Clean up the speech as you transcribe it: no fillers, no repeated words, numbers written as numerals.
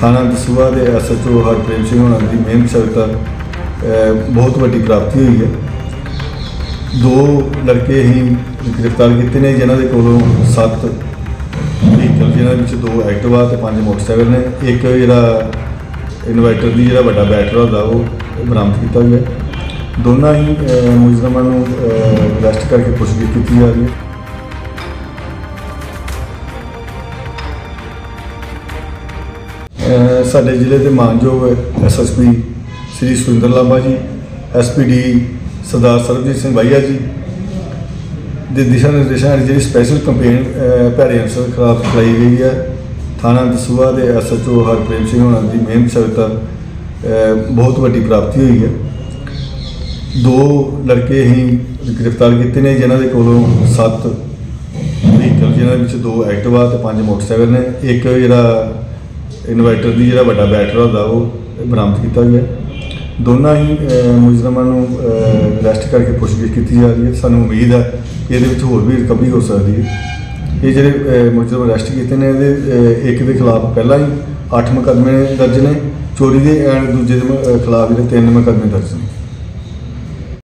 थाना दसूहा के SHO हरप्रेम सिंह होना की मेहनत सदका बहुत वड्डी प्राप्ति हुई है। 2 लड़के ही गिरफ्तार किए हैं जिन्हों के कोलों 7 व्हीकल जिन्होंने 2 एक्टिवा ते 5 मोटरसाइकिल ने। एक जिहड़ा इन्वर्टर की जिहड़ा वड्डा बैटरा होता वो बरामद किया गया। दोनों ही मुलजमां नूं अरेस्ट करके पुछगिछ की जा रही है। साडे जिले के मानयोग SSP श्री सुरिंदर लांबा जी, SPD सरदार सरबजीत सिंह भाईया जी के दिशा निर्देशों जी स्पैशल कंपेन भैड़े अंसर खिलाफ चलाई गई है। थाना दसूहा के SHO हरप्रेम सिंह होना की मेहनत सदका बहुत वड्डी प्राप्ति हुई है। 2 लड़के ही गिरफ्तार किए हैं जिन्हों के कोलों 7 व्हीकल जिन्होंने 2 एक्टिवा ते 5 मोटरसाइकिल ने। एक जिहड़ा इन्वर्टर की जिहड़ा वड्डा बैटरा होता वो बरामद किया गया। दोनों ही मुलजमां नूं अरेस्ट करके पुछगिछ की जा रही है। सानूं उम्मीद है कि ये होर भी रिकवरी हो सकती है। ये जिहड़े मुलजम अरेस्ट किए हैं एक के खिलाफ पहला ही 8 मुकदमे दर्ज ने, चोरी के एंड दूजे के खिलाफ 3 मुकदमे दर्ज ने।